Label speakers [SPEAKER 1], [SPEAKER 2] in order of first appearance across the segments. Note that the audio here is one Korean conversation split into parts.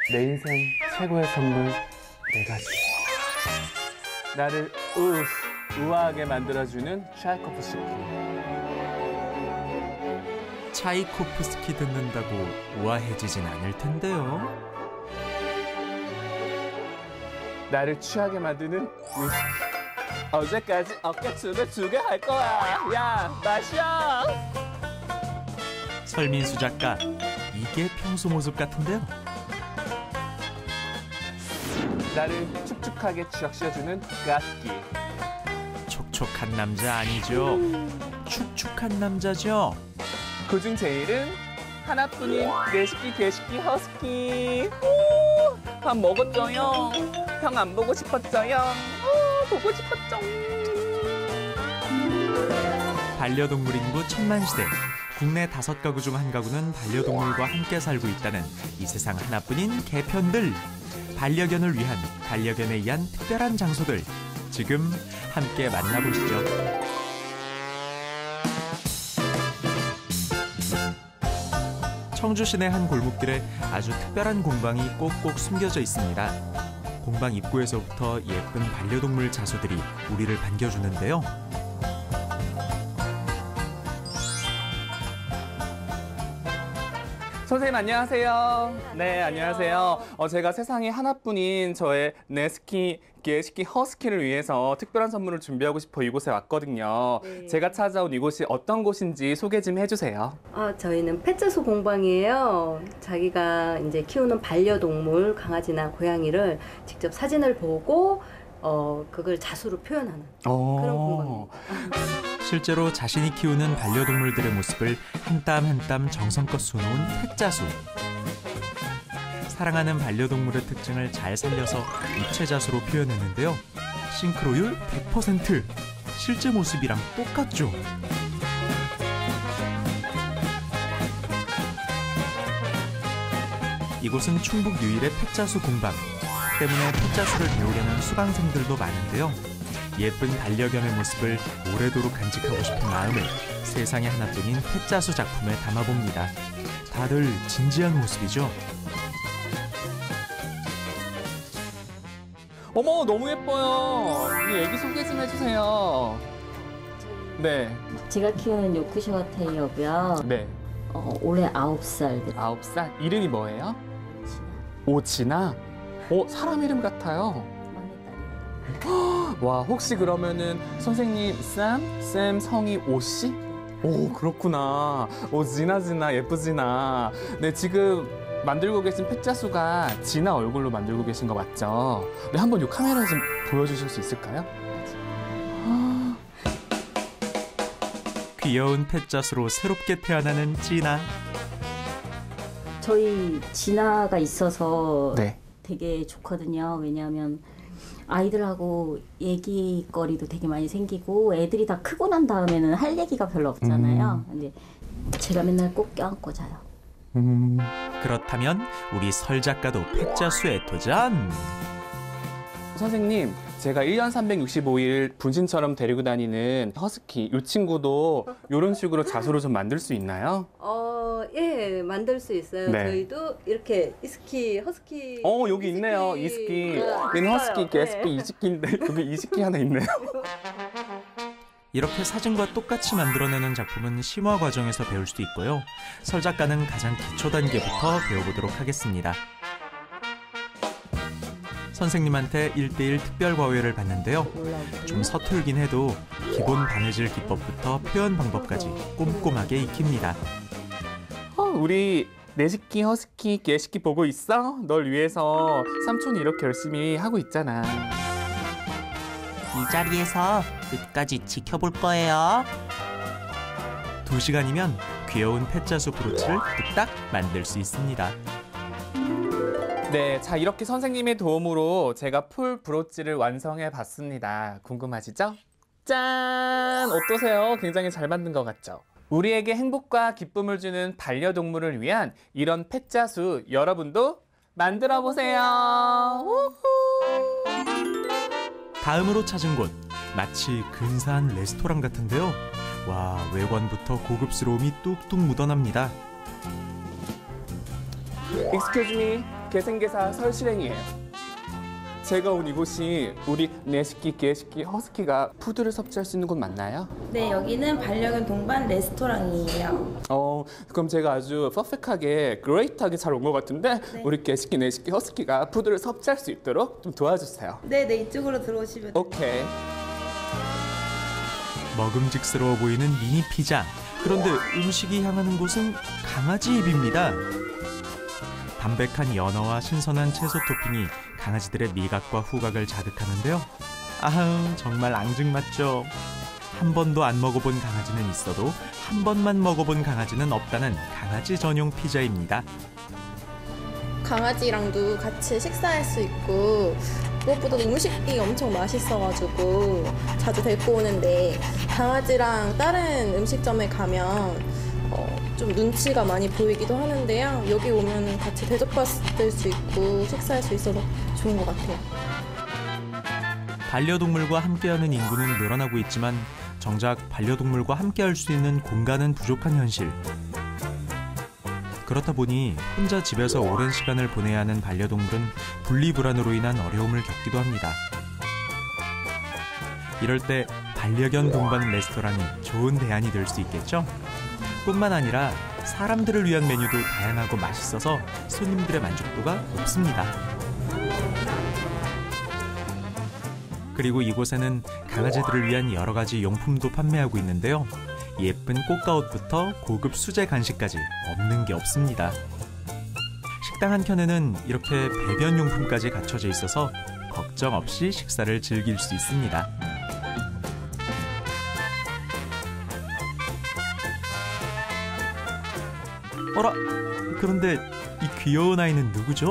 [SPEAKER 1] 내 인생 최고의 선물 내가 주. 나를 우아하게 만들어주는 차이코프스키.
[SPEAKER 2] 차이코프스키 듣는다고 우아해지진 않을 텐데요.
[SPEAKER 1] 나를 취하게 만드는 위스키. 어제까지 어깨춤을 2개 할 거야. 야, 마셔.
[SPEAKER 2] 설민수 작가, 이게 평소 모습 같은데요.
[SPEAKER 1] 나를 축축하게 쥐어씌워주는 가습기.
[SPEAKER 2] 촉촉한 남자 아니죠. 축축한 남자죠.
[SPEAKER 1] 그중 제일은 하나뿐인 내식기 개식기 허스키. 밥 먹었죠요? 형 안 보고 싶었죠요? 보고 싶었죠.
[SPEAKER 2] 반려동물 인구 천만시대. 국내 5가구 중 1가구는 반려동물과 함께 살고 있다는 이 세상 하나뿐인 개편들. 반려견을 위한, 반려견에 의한 특별한 장소들. 지금 함께 만나보시죠. 청주 시내 한 골목길에 아주 특별한 공방이 꼭꼭 숨겨져 있습니다. 공방 입구에서부터 예쁜 반려동물 자소들이 우리를 반겨주는데요.
[SPEAKER 1] 선생님 안녕하세요. 네, 안녕하세요. 제가 세상에 하나뿐인 저의 내스키, 개스키, 허스키를 위해서 특별한 선물을 준비하고 싶어 이곳에 왔거든요.
[SPEAKER 3] 네.
[SPEAKER 1] 제가 찾아온 이곳이 어떤 곳인지 소개 좀 해주세요.
[SPEAKER 3] 저희는 펫자수 공방이에요. 자기가 이제 키우는 반려동물, 강아지나 고양이를 직접 사진을 보고 그걸 자수로 표현하는 그런 공방입니다.
[SPEAKER 2] 실제로 자신이 키우는 반려동물들의 모습을 한 땀 한 땀 정성껏 쏘놓은 펫자수. 사랑하는 반려동물의 특징을 잘 살려서 입체자수로 표현했는데요. 싱크로율 100%! 실제 모습이랑 똑같죠? 이곳은 충북 유일의 펫자수 공방. 때문에 펫자수를 배우려는 수강생들도 많은데요. 예쁜 반려견의 모습을 오래도록 간직하고 싶은 마음을 세상에 하나뿐인 펫자수 작품에 담아봅니다. 다들 진지한 모습이죠.
[SPEAKER 1] 어머, 너무 예뻐요. 이 애기 소개 좀 해주세요. 네.
[SPEAKER 4] 제가 키우는 요크셔 테리어고요.
[SPEAKER 1] 네.
[SPEAKER 4] 올해 9살 됐어요.
[SPEAKER 1] 9살. 이름이 뭐예요? 오치나? 사람 이름 같아요. 와, 혹시 그러면은 선생님 쌤 성이 오씨? 오, 그렇구나. 진아 예쁘지나. 네, 지금 만들고 계신 펫자수가 진아 얼굴로 만들고 계신 거 맞죠? 네, 한번 이 카메라 좀 보여주실 수 있을까요?
[SPEAKER 2] 귀여운 펫자수로 새롭게 태어나는 찌나.
[SPEAKER 4] 저희 진아가 있어서
[SPEAKER 1] 네.
[SPEAKER 4] 되게 좋거든요. 왜냐하면 아이들하고 얘기거리도 되게 많이 생기고 애들이 다 크고 난 다음에는 할 얘기가 별로 없잖아요. 근데 제가 맨날 꼭 껴안고 자요.
[SPEAKER 2] 그렇다면 우리 설 작가도 펫자수에 도전!
[SPEAKER 1] 선생님, 제가 1년 365일 분신처럼 데리고 다니는 허스키, 이 친구도 이런 식으로 자수로 좀 만들 수 있나요?
[SPEAKER 3] 예, 만들 수 있어요.
[SPEAKER 1] 네.
[SPEAKER 3] 저희도 이렇게 이스키, 허스키.
[SPEAKER 1] 여기 있네요. 이스키. 얘는 허스키, 개스키, 이스키인데 여기 이스키 하나 있네요.
[SPEAKER 2] 이렇게 사진과 똑같이 만들어내는 작품은 심화 과정에서 배울 수도 있고요. 설 작가는 가장 기초 단계부터 배워보도록 하겠습니다. 선생님한테 1:1 특별 과외를 받는데요. 좀 서툴긴 해도 기본 바느질 기법부터 표현 방법까지 꼼꼼하게 익힙니다.
[SPEAKER 1] 우리 내시키, 허스키, 개시키 보고 있어? 널 위해서 삼촌이 이렇게 열심히 하고 있잖아.
[SPEAKER 2] 이 자리에서 끝까지 지켜볼 거예요. 2시간이면 귀여운 펫자수 브로치를 뚝딱 만들 수 있습니다.
[SPEAKER 1] 네, 자, 이렇게 선생님의 도움으로 제가 풀 브로치를 완성해 봤습니다. 궁금하시죠? 짠! 어떠세요? 굉장히 잘 만든 것 같죠? 우리에게 행복과 기쁨을 주는 반려동물을 위한 이런 펫자수 여러분도 만들어 보세요.
[SPEAKER 2] 다음으로 찾은 곳, 마치 근사한 레스토랑 같은데요. 와, 외관부터 고급스러움이 뚝뚝 묻어납니다.
[SPEAKER 1] Excuse me, 개생개사 설실행이에요. 제가 온 이곳이 우리 내시키, 개시키, 허스키가 푸드를 섭취할 수 있는 곳 맞나요?
[SPEAKER 5] 네, 여기는 반려견 동반 레스토랑이에요.
[SPEAKER 1] 그럼 제가 아주 퍼펙트하게, 그레이트하게 잘 온 것 같은데 우리 개시키, 내시키, 허스키가 푸드를 섭취할 수 있도록 좀 도와주세요.
[SPEAKER 5] 네, 이쪽으로 들어오시면 돼요.
[SPEAKER 1] 오케이.
[SPEAKER 2] 먹음직스러워 보이는 미니 피자. 그런데 음식이 향하는 곳은 강아지 입입니다. 담백한 연어와 신선한 채소 토핑이 강아지들의 미각과 후각을 자극하는데요. 아우, 정말 앙증맞죠? 한 번도 안 먹어본 강아지는 있어도 한 번만 먹어본 강아지는 없다는 강아지 전용 피자입니다.
[SPEAKER 6] 강아지랑도 같이 식사할 수 있고 무엇보다도 음식이 엄청 맛있어가지고 자주 데리고 오는데 강아지랑 다른 음식점에 가면 좀 눈치가 많이 보이기도 하는데요. 여기 오면 같이 대접받을 수 있고 식사할 수 있어서 좋은 것 같아요.
[SPEAKER 2] 반려동물과 함께하는 인구는 늘어나고 있지만 정작 반려동물과 함께할 수 있는 공간은 부족한 현실. 그렇다 보니 혼자 집에서 오랜 시간을 보내야 하는 반려동물은 분리불안으로 인한 어려움을 겪기도 합니다. 이럴 때 반려견 동반 레스토랑이 좋은 대안이 될 수 있겠죠? 뿐만 아니라 사람들을 위한 메뉴도 다양하고 맛있어서 손님들의 만족도가 높습니다. 그리고 이곳에는 강아지들을 위한 여러 가지 용품도 판매하고 있는데요. 예쁜 꽃가옷부터 고급 수제 간식까지 없는 게 없습니다. 식당 한켠에는 이렇게 배변 용품까지 갖춰져 있어서 걱정 없이 식사를 즐길 수 있습니다. 어라? 그런데 이 귀여운 아이는 누구죠?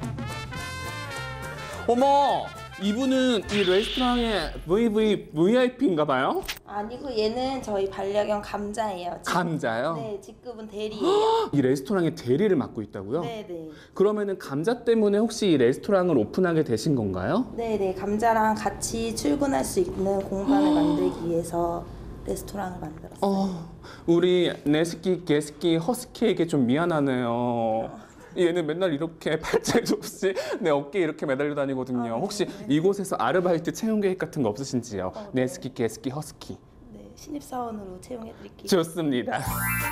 [SPEAKER 1] 어머! 이분은 이 레스토랑의 VIP인가 봐요?
[SPEAKER 5] 아니고 얘는 저희 반려견 감자예요.
[SPEAKER 1] 감자요?
[SPEAKER 5] 네, 직급은 대리예요.
[SPEAKER 1] 이 레스토랑의 대리를 맡고 있다고요?
[SPEAKER 5] 네.
[SPEAKER 1] 그러면은 감자 때문에 혹시 이 레스토랑을 오픈하게 되신 건가요?
[SPEAKER 5] 네, 감자랑 같이 출근할 수 있는 공간을 만들기 위해서 레스토랑을 만들었어요.
[SPEAKER 1] 우리 네스키, 게스키, 허스키에게 좀 미안하네요. 얘는 맨날 이렇게 팔자에도 없이 내 어깨에 이렇게 매달려 다니거든요. 혹시 이곳에서 아르바이트 채용 계획 같은 거 없으신지요? 네스키, 게스키, 허스키.
[SPEAKER 5] 네, 신입사원으로 채용해드릴게요.
[SPEAKER 1] 좋습니다.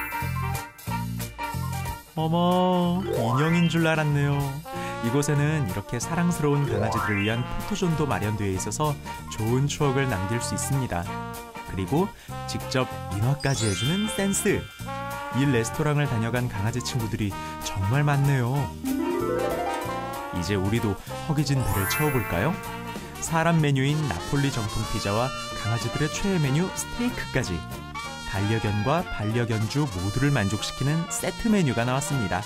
[SPEAKER 2] 어머, 인형인 줄 알았네요. 이곳에는 이렇게 사랑스러운 강아지들을 위한 포토존도 마련되어 있어서 좋은 추억을 남길 수 있습니다. 그리고 직접 인화까지 해주는 센스. 이 레스토랑을 다녀간 강아지 친구들이 정말 많네요. 이제 우리도 허기진 배를 채워볼까요? 사람 메뉴인 나폴리 정통 피자와 강아지들의 최애 메뉴 스테이크까지 반려견과 반려견주 모두를 만족시키는 세트 메뉴가 나왔습니다.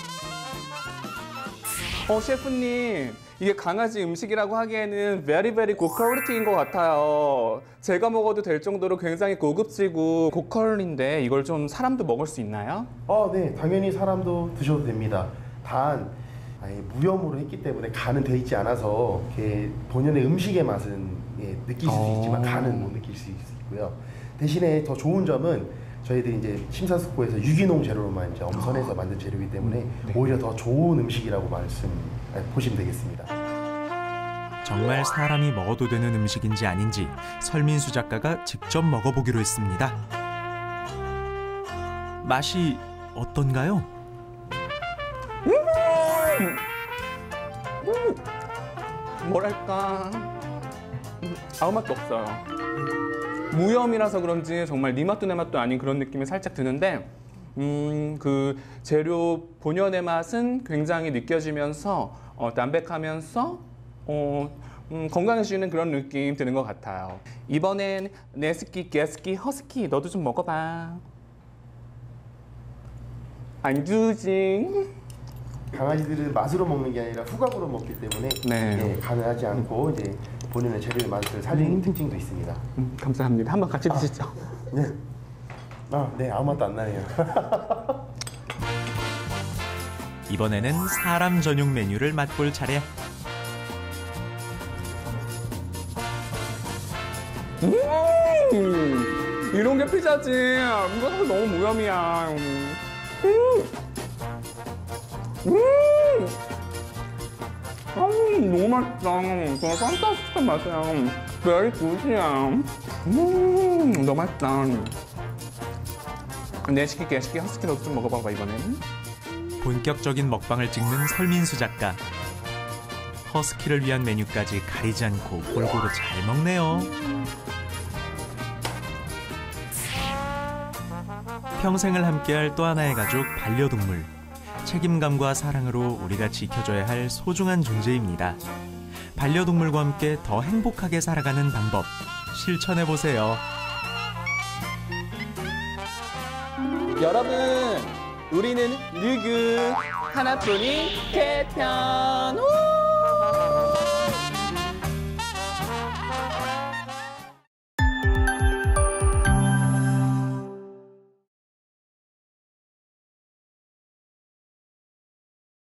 [SPEAKER 1] 셰프님, 이게 강아지 음식이라고 하기에는 very 고퀄리티인 것 같아요. 제가 먹어도 될 정도로 굉장히 고급지고 고퀄인데 이걸 좀 사람도 먹을 수 있나요?
[SPEAKER 7] 네, 당연히 사람도 드셔도 됩니다. 단 아예 무염으로 했기 때문에 간은 돼 있지 않아서 이렇게 본연의 음식의 맛은 느낄 수도 있지만 간은 못 느낄 수 있고요. 대신에 더 좋은 점은 저희들이 이제 심사숙고해서 유기농 재료로만 이제 엄선해서 만든 재료이기 때문에 오히려 더 좋은 음식이라고 보시면 되겠습니다.
[SPEAKER 2] 정말 사람이 먹어도 되는 음식인지 아닌지 설민수 작가가 직접 먹어보기로 했습니다. 맛이 어떤가요?
[SPEAKER 1] 뭐랄까, 아무 맛도 없어요. 무염이라서 그런지 정말 네 맛도 내 맛도 아닌 그런 느낌이 살짝 드는데 그 재료 본연의 맛은 굉장히 느껴지면서 담백하면서 건강해지는 그런 느낌 드는 것 같아요. 이번엔 네스키, 게스키, 허스키 너도 좀 먹어봐. 안 주지?
[SPEAKER 7] 강아지들은 맛으로 먹는 게 아니라 후각으로 먹기 때문에 간을 하지 않고 이제 본인의 재료의 맛을 살리는 특징도 있습니다.
[SPEAKER 1] 감사합니다. 한번 같이 드시죠.
[SPEAKER 7] 네. 네, 아무 맛도 안 나네요.
[SPEAKER 2] 이번에는 사람 전용 메뉴를 맛볼 차례.
[SPEAKER 1] 이런 게 피자지. 이거 사실 너무 무염이야. 너무 맛있다. 정말 판타스틱한 맛이야. very good이야. 너무 맛있다. 내 시킬게. 허스키로도 좀 먹어봐봐 이번엔.
[SPEAKER 2] 본격적인 먹방을 찍는 설민수 작가. 허스키를 위한 메뉴까지 가리지 않고 골고루 잘 먹네요. 평생을 함께할 또 하나의 가족, 반려동물. 책임감과 사랑으로 우리가 지켜줘야 할 소중한 존재입니다. 반려동물과 함께 더 행복하게 살아가는 방법 실천해보세요.
[SPEAKER 1] 여러분, 우리는 누구? 하나뿐인 개편. 우!